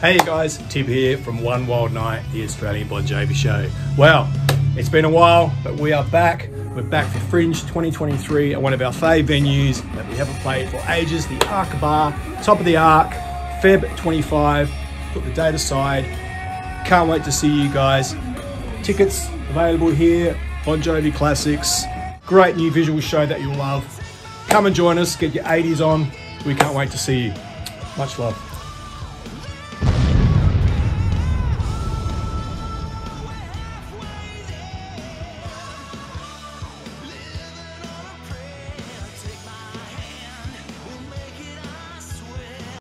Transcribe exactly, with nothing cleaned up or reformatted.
Hey guys, Tip here from One Wild Night, the Australian Bon Jovi show. Well, it's been a while, but we are back. We're back for Fringe twenty twenty-three at one of our fave venues that we haven't played for ages, the Arkaba, top of the Ark, February twenty-fifth. Put the date aside. Can't wait to see you guys. Tickets available here, Bon Jovi Classics. Great new visual show that you'll love. Come and join us, get your eighties on. We can't wait to see you. Much love.